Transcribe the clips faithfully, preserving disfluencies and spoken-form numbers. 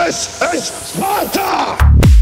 This is Sparta!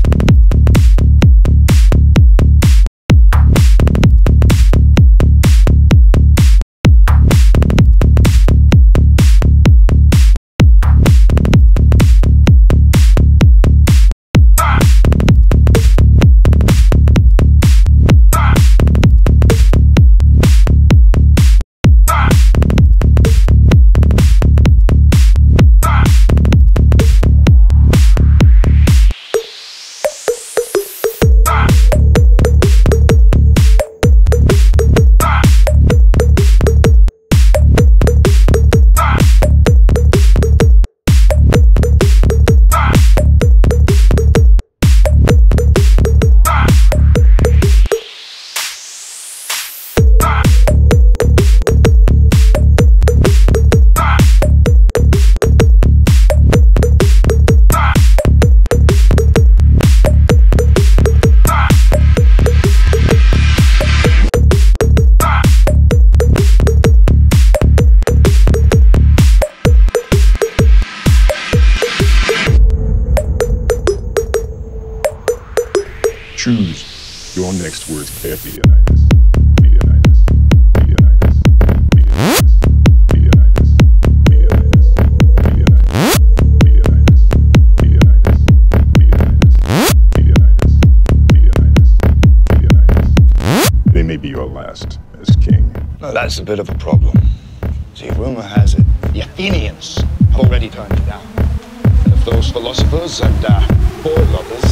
Choose your next words carefully, Leonidas. Leonidas. Leonidas. Leonidas. Leonidas. Leonidas. Leonidas. Leonidas. Leonidas. Leonidas. Leonidas. They may be your last as king. No, that's a bit of a problem. See, rumor has it the Athenians have already turned you down. And if those philosophers and uh, boy lovers